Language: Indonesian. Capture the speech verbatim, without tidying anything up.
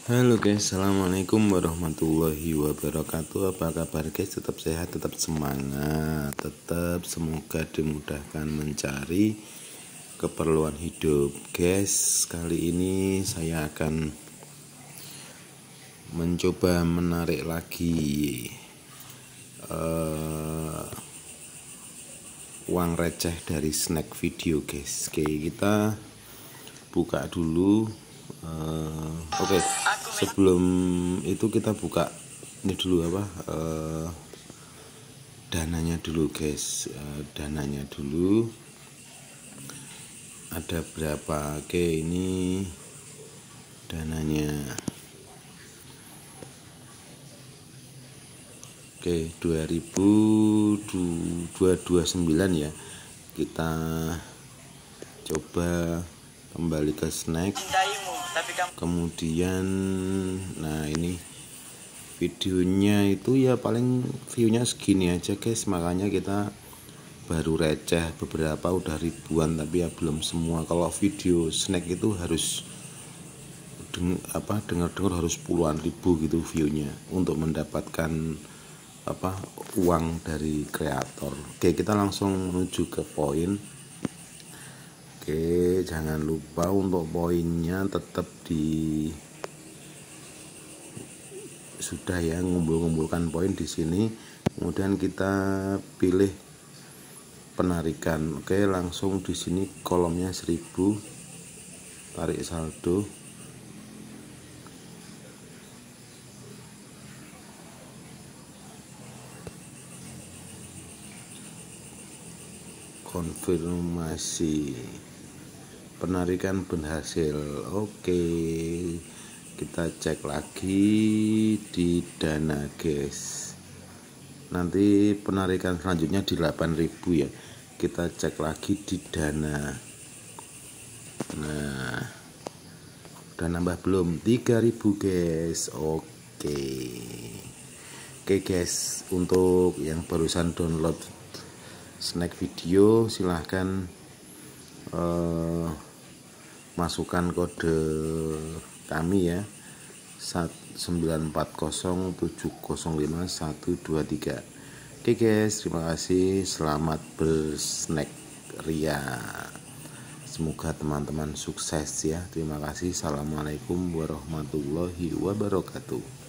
Halo guys, assalamualaikum warahmatullahi wabarakatuh. Apa kabar guys? Tetap sehat, tetap semangat, tetap semoga dimudahkan mencari keperluan hidup guys. Kali ini saya akan mencoba menarik lagi uh, uang receh dari snack video guys. Oke, kita buka dulu. Uh, Oke, okay. Sebelum itu kita buka ini dulu apa uh, dananya dulu guys. Uh, dananya dulu ada berapa? Oke, okay, ini dananya. Oke, okay, dua ribu dua ratus dua puluh sembilan ya. Kita coba kembali ke snack. Kemudian nah ini videonya itu ya paling viewnya segini aja guys, makanya kita baru receh beberapa, udah ribuan tapi ya belum semua. Kalau video snack itu harus deng apa dengar-dengar harus puluhan ribu gitu viewnya untuk mendapatkan apa uang dari kreator. Oke, kita langsung menuju ke poin. Oke, jangan lupa untuk poinnya tetap di sudah ya, ngumpul-ngumpulkan poin di sini. Kemudian kita pilih penarikan. Oke, langsung di sini kolomnya seribu, tarik saldo. Konfirmasi penarikan berhasil. Oke, kita cek lagi di dana guys. Nanti penarikan selanjutnya di delapan ribu ya. Kita cek lagi di dana. Nah, udah nambah belum? tiga ribu guys. Oke. Oke guys, untuk yang barusan download snack video silahkan uh, masukkan kode kami ya, sembilan empat nol tujuh nol lima satu dua tiga. Oke guys, terima kasih, selamat bersnack ria, semoga teman-teman sukses ya. Terima kasih, assalamualaikum warahmatullahi wabarakatuh.